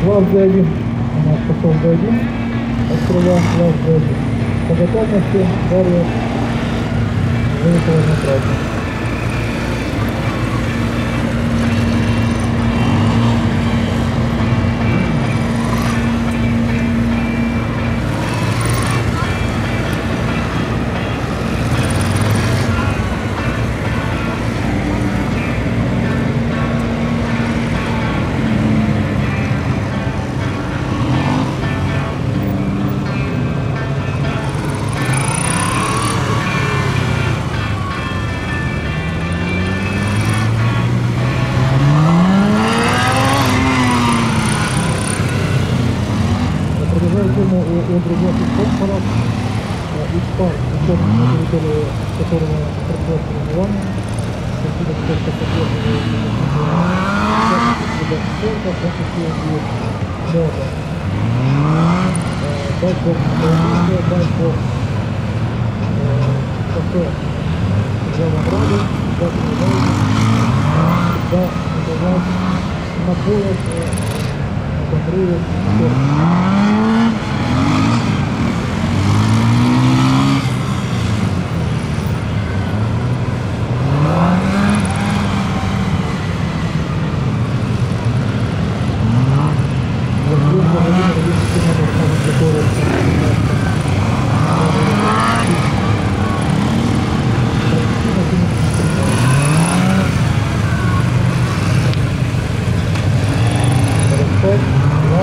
Класс D1. У нас пошел D1. Открываем класс D1. По готовности далее выехала на трассу. У других инспекторов ИСПАР, которого производство желания, какие-то только поддерживают дай бог, кафе Джава Ради, да, на пояс, контролирует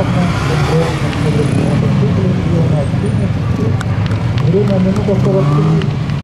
время минута 43.